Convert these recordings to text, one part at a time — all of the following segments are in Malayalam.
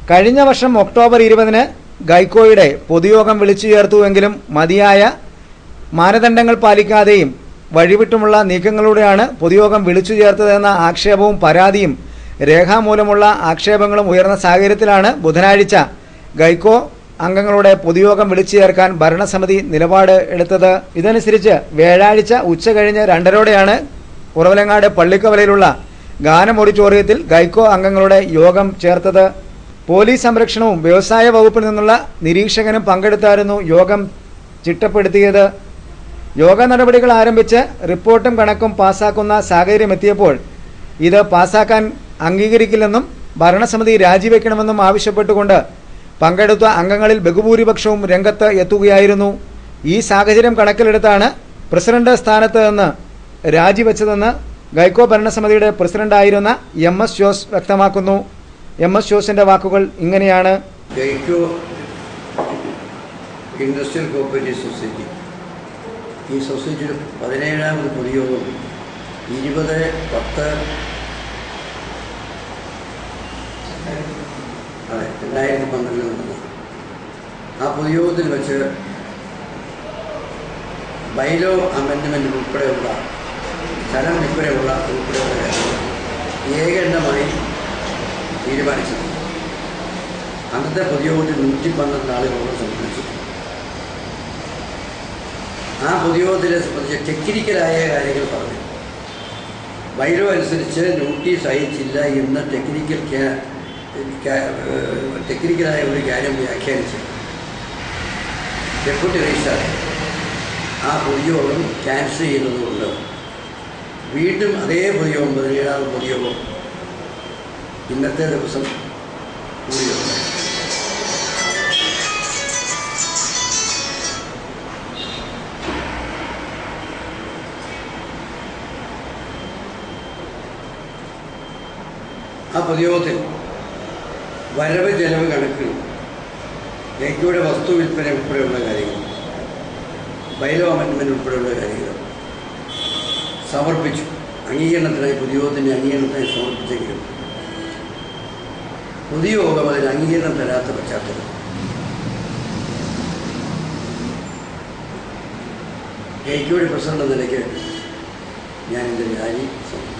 കഴിഞ്ഞ വർഷം ഒക്ടോബർ 20-ന് ഗൈക്കോയുടെ പൊതുയോഗം വിളിച്ചു ചേർത്തുവെങ്കിലും മതിയായ മാനദണ്ഡങ്ങൾ പാലിക്കാതെയും വഴിവിട്ടുമുള്ള നീക്കങ്ങളിലൂടെയാണ് പൊതുയോഗം വിളിച്ചു ചേർത്തതെന്ന ആക്ഷേപവും പരാതിയും രേഖാമൂലമുള്ള ആക്ഷേപങ്ങളും ഉയർന്ന സാഹചര്യത്തിലാണ് ബുധനാഴ്ച ഗൈക്കോ അംഗങ്ങളുടെ പൊതുയോഗം വിളിച്ചു ചേർക്കാൻ ഭരണസമിതി നിലപാട് എടുത്തത്. ഇതനുസരിച്ച് വ്യാഴാഴ്ച ഉച്ചകഴിഞ്ഞ് 2:30-ഓടെയാണ് കുറവലങ്ങാട് പള്ളിക്കവലയിലുള്ള ഗാനം ഓഡിറ്റോറിയത്തിൽ ഗൈക്കോ അംഗങ്ങളുടെ യോഗം ചേർത്തത്. പോലീസ് സംരക്ഷണവും വ്യവസായ വകുപ്പിൽ നിന്നുള്ള നിരീക്ഷകനും പങ്കെടുത്തായിരുന്നു യോഗം ചിട്ടപ്പെടുത്തിയത്. യോഗ നടപടികൾ ആരംഭിച്ച് റിപ്പോർട്ടും കണക്കും പാസാക്കുന്ന സാഹചര്യമെത്തിയപ്പോൾ ഇത് പാസാക്കാൻ അംഗീകരിക്കില്ലെന്നും ഭരണസമിതി രാജിവെക്കണമെന്നും ആവശ്യപ്പെട്ടുകൊണ്ട് പങ്കെടുത്ത അംഗങ്ങളിൽ ബഹുഭൂരിപക്ഷവും രംഗത്ത് എത്തുകയായിരുന്നു. ഈ സാഹചര്യം കണക്കിലെടുത്താണ് പ്രസിഡന്റ് സ്ഥാനത്ത് നിന്ന് രാജിവെച്ചതെന്ന് ഗൈക്കോ ഭരണസമിതിയുടെ പ്രസിഡന്റായിരുന്ന MS ജോസ് വ്യക്തമാക്കുന്നു. MS ജോസിന്റെ വാക്കുകൾ ഇങ്ങനെയാണ്. ഗൈക്കോ ഇൻഡസ്ട്രിയൽ കോപ്പറേറ്റീവ് സൊസൈറ്റി ഈ സൊസൈറ്റിയുടെ 17ാമത് പൊതുയോഗം 2012 നടന്നു. ആ പൊതുയോഗത്തിൽ വെച്ച് ബൈലോ അമെൻഡ്മെൻറ്റ് ഉൾപ്പെടെയുള്ള സ്ഥലം ഉൾപ്പെടെയുള്ള ഏകണ്ഠമായി തീരുമാനിച്ചത്. അന്നത്തെ പൊതുയോഗത്തിൽ 112 ആളുകളോട് സംബന്ധിച്ചു. ആ പൊതുയോഗത്തിനെ സംബന്ധിച്ച് ടെക്നിക്കലായ കാര്യങ്ങൾ പറഞ്ഞു. ബൈലോ അനുസരിച്ച് നോട്ടീസ് അയച്ചില്ല എന്ന് ടെക്നിക്കലായ ഒരു കാര്യം വ്യാഖ്യാനിച്ച് ഡെപ്യൂട്ടി രജിസ്ട്രാർ ആ പൊതുയോഗം ക്യാൻസൽ ചെയ്യുന്നതുകൊണ്ട് വീണ്ടും അതേ പൊതുയോഗം 17ാമത് പൊതുയോഗം ഇന്നത്തെ ദിവസം കൂടിയുണ്ട്. ആ പൊതുയോഗത്തിൽ വരവ് ചെലവ് കണക്കുകൾ, ഗൈക്കോയുടെ വസ്തു വിൽപ്പന ഉൾപ്പെടെയുള്ള കാര്യങ്ങൾ, ബൈലോ അമെൻഡ്മെൻറ്റ് ഉൾപ്പെടെയുള്ള കാര്യങ്ങൾ സമർപ്പിച്ചു. അംഗീകരണത്തിനായി പൊതുയോഗത്തിൻ്റെ അംഗീകരണത്തിനായി സമർപ്പിച്ചെങ്കിലും പൊതുയോഗം അതിന് അംഗീകരണം തരാത്ത പശ്ചാത്തലം ഗൈക്കോയുടെ പ്രസിഡന്റ് എന്ന നിലയ്ക്ക് ഞാൻ എൻ്റെ രാജി സമർപ്പിച്ചു.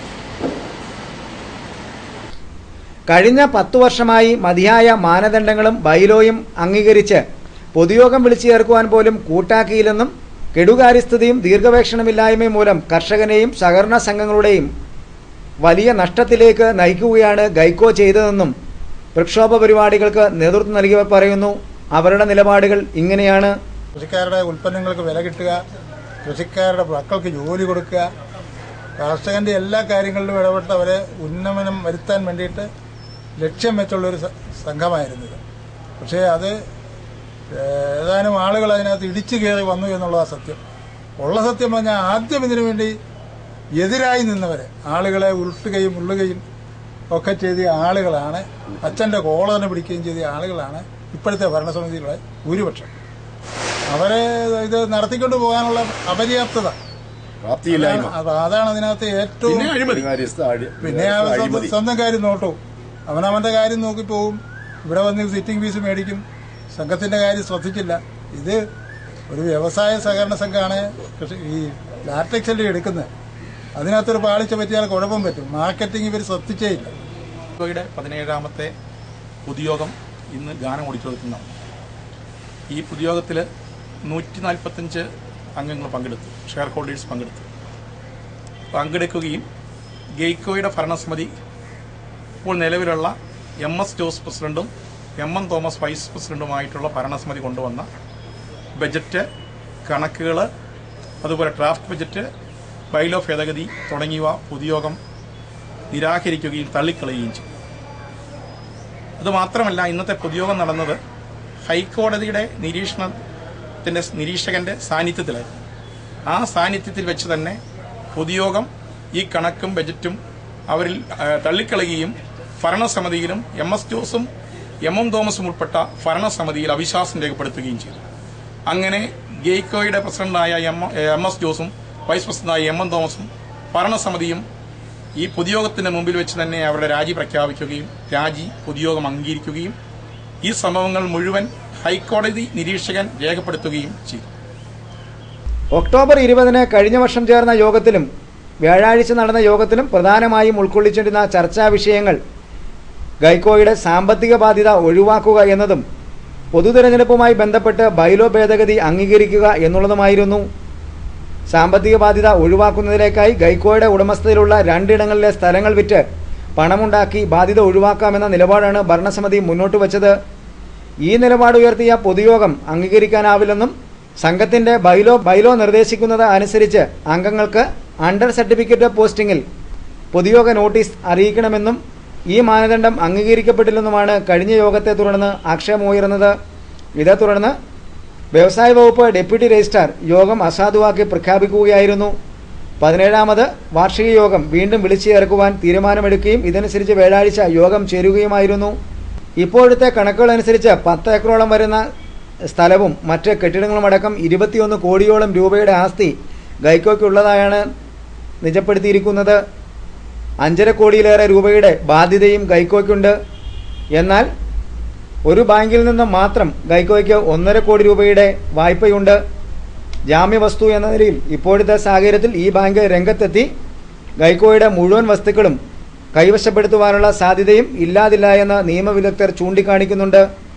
കഴിഞ്ഞ 10 വർഷമായി മതിയായ മാനദണ്ഡങ്ങളും ബൈലോയും അംഗീകരിച്ച് പൊതുയോഗം വിളിച്ചു ചേർക്കുവാൻ പോലും കൂട്ടാക്കിയില്ലെന്നും കെടുകാര്യസ്ഥതയും ദീർഘവീക്ഷണമില്ലായ്മയും മൂലം കർഷകനെയും സഹകരണ സംഘങ്ങളുടെയും വലിയ നഷ്ടത്തിലേക്ക് നയിക്കുകയാണ് ഗൈക്കോ ചെയ്തതെന്നും പ്രക്ഷോഭ പരിപാടികൾക്ക് നേതൃത്വം നൽകിയവർ പറയുന്നു. അവരുടെ നിലപാടുകൾ ഇങ്ങനെയാണ്. കൃഷിക്കാരുടെ ഉൽപ്പന്നങ്ങൾക്ക് വില കിട്ടുക, കൃഷിക്കാരുടെ മക്കൾക്ക് ജോലി കൊടുക്കുക, കർഷകന്റെ എല്ലാ കാര്യങ്ങളിലും ഇടപെട്ട് അവരെ ഉന്നമനം വരുത്താൻ വേണ്ടിയിട്ട് ലക്ഷ്യം വെച്ചുള്ളൊരു സംഘമായിരുന്നത്. പക്ഷേ അത് ഏതാനും ആളുകൾ അതിനകത്ത് ഇടിച്ചു കയറി വന്നു എന്നുള്ളതാണ് സത്യം. ഉള്ള സത്യം പറഞ്ഞാൽ ആദ്യം ഇതിനു വേണ്ടി എതിരായി നിന്നവരെ ആളുകളെ ഉരുട്ടുകയും ഉള്ളുകയും ഒക്കെ ചെയ്ത ആളുകളാണ്, അച്ഛൻ്റെ കോളറിനെ പിടിക്കുകയും ചെയ്ത ആളുകളാണ് ഇപ്പോഴത്തെ ഭരണസമിതിയുടെ ഭൂരിപക്ഷം. അവരെ ഇത് നടത്തിക്കൊണ്ട് പോകാനുള്ള അപര്യാപ്തത, അതാണ് അതിനകത്ത് ഏറ്റവും. പിന്നെ സ്വന്തം കാര്യം നോട്ടു, അവനവന്റെ കാര്യം നോക്കിപ്പോവും. ഇവിടെ വന്ന് സിറ്റിംഗ് ഫീസ് മേടിക്കും, സംഘത്തിന്റെ കാര്യം ശ്രദ്ധിച്ചില്ല. ഇത് ഒരു വ്യവസായ സഹകരണ സംഘമാണ് ഈ ലാറ്റക്സ് അല്ലേ എടുക്കുന്നത്. അതിനകത്തൊരു പാളിച്ച പറ്റിയാൽ കുഴപ്പം പറ്റും. മാർക്കറ്റിംഗ് ഇവർ ശ്രദ്ധിച്ചേ ഇല്ല. 17ാമത്തെ പൊതുയോഗം ഇന്ന് ഗാനം ഓഡിറ്റോറിയത്തിൽ. ഈ പൊതുയോഗത്തിൽ 145 അംഗങ്ങൾ പങ്കെടുത്തു, ഷെയർ ഹോൾഡേഴ്സ് പങ്കെടുക്കുകയും ഗെയ്ക്കോയുടെ ഭരണസമിതി ഇപ്പോൾ നിലവിലുള്ള MS ജോസ് പ്രസിഡന്റും MM തോമസ് വൈസ് പ്രസിഡന്റുമായിട്ടുള്ള ഭരണസമിതി കൊണ്ടുവന്ന ബജറ്റ്, കണക്കുകൾ, അതുപോലെ ഡ്രാഫ്റ്റ് ബജറ്റ്, ബൈലോ ഭേദഗതി തുടങ്ങിയവ പൊതുയോഗം നിരാകരിക്കുകയും തള്ളിക്കളയുകയും ചെയ്തു. അതുമാത്രമല്ല, ഇന്നത്തെ പൊതുയോഗം നടന്നത് ഹൈക്കോടതിയുടെ നിരീക്ഷകന്റെ സാന്നിധ്യത്തിലായിരുന്നു. ആ സാന്നിധ്യത്തിൽ വെച്ച് തന്നെ പൊതുയോഗം ഈ കണക്കും ബജറ്റും അവരിൽ തള്ളിക്കളയുകയും ഭരണസമിതിയിലും MS ജോസും MM തോമസും ഉൾപ്പെട്ട ഭരണസമിതിയിൽ അവിശ്വാസം രേഖപ്പെടുത്തുകയും ചെയ്തു. അങ്ങനെ ഗെയ്ക്കോയുടെ പ്രസിഡന്റായ MS ജോസും വൈസ് പ്രസിഡന്റായ MM തോമസും ഭരണസമിതിയും ഈ പൊതുയോഗത്തിന്റെ മുമ്പിൽ വെച്ച് തന്നെ അവരുടെ രാജി പ്രഖ്യാപിക്കുകയും പൊതുയോഗം അംഗീകരിക്കുകയും ഈ സംഭവങ്ങൾ മുഴുവൻ ഹൈക്കോടതി നിരീക്ഷകൻ രേഖപ്പെടുത്തുകയും ചെയ്തു. ഒക്ടോബർ 20 കഴിഞ്ഞ വർഷം ചേർന്ന യോഗത്തിലും വ്യാഴാഴ്ച നടന്ന യോഗത്തിലും പ്രധാനമായും ഉൾക്കൊള്ളിച്ചിരുന്ന ചർച്ചാ വിഷയങ്ങൾ ഗൈക്കോയുടെ സാമ്പത്തിക ബാധ്യത ഒഴിവാക്കുക എന്നതും പൊതുതെരഞ്ഞെടുപ്പുമായി ബന്ധപ്പെട്ട് ബൈലോ ഭേദഗതി അംഗീകരിക്കുക എന്നുള്ളതുമായിരുന്നു. സാമ്പത്തിക ബാധ്യത ഒഴിവാക്കുന്നതിലേക്കായി ഗൈക്കോയുടെ ഉടമസ്ഥതയിലുള്ള 2 ഇടങ്ങളിലെ സ്ഥലങ്ങൾ വിറ്റ് പണമുണ്ടാക്കി ബാധ്യത ഒഴിവാക്കാമെന്ന നിലപാടാണ് ഭരണസമിതി മുന്നോട്ട് വച്ചത്. ഈ നിലപാട് ഉയർത്തിയ പൊതുയോഗം അംഗീകരിക്കാനാവില്ലെന്നും സംഘത്തിന്റെ ബൈലോ നിർദ്ദേശിക്കുന്നത് അനുസരിച്ച് അംഗങ്ങൾക്ക് അണ്ടർ സർട്ടിഫിക്കറ്റ് പോസ്റ്റിംഗിൽ പൊതുയോഗ നോട്ടീസ് അറിയിക്കണമെന്നും ഈ മാനദണ്ഡം അംഗീകരിക്കപ്പെട്ടില്ലെന്നുമാണ് കഴിഞ്ഞ യോഗത്തെ തുടർന്ന് ആക്ഷേപമുയർന്നത്. ഇതേ തുടർന്ന് വ്യവസായ വകുപ്പ് ഡെപ്യൂട്ടി രജിസ്ട്രാർ യോഗം അസാധുവാക്കി പ്രഖ്യാപിക്കുകയായിരുന്നു. 17ാമത് വാർഷിക യോഗം വീണ്ടും വിളിച്ചു ചേർക്കുവാൻ തീരുമാനമെടുക്കുകയും ഇതനുസരിച്ച് വ്യാഴാഴ്ച യോഗം ചേരുകയുമായിരുന്നു. ഇപ്പോഴത്തെ കണക്കുകളനുസരിച്ച് 10 ഏക്കറോളം വരുന്ന സ്ഥലവും മറ്റ് കെട്ടിടങ്ങളുമടക്കം 21 കോടിയോളം രൂപയുടെ ആസ്തി ഗൈക്കോയ്ക്കുള്ളതായാണ് നിജപ്പെടുത്തിയിരിക്കുന്നത്. 5.5 കോടിയിലേറെ രൂപയുടെ ബാധ്യതയും ഗൈക്കോയ്ക്കുണ്ട്. എന്നാൽ ഒരു ബാങ്കിൽ നിന്നും മാത്രം ഗൈക്കോയ്ക്ക് 1.5 കോടി രൂപയുടെ വായ്പയുണ്ട്. ജാമ്യവസ്തു എന്ന നിലയിൽ ഇപ്പോഴത്തെ സാഹചര്യത്തിൽ ഈ ബാങ്ക് രംഗത്തെത്തി ഗൈക്കോയുടെ മുഴുവൻ വസ്തുക്കളും കൈവശപ്പെടുത്തുവാനുള്ള സാധ്യതയും ഇല്ലാതില്ല എന്ന് നിയമവിദഗ്ധർ ചൂണ്ടിക്കാണിക്കുന്നുണ്ട്.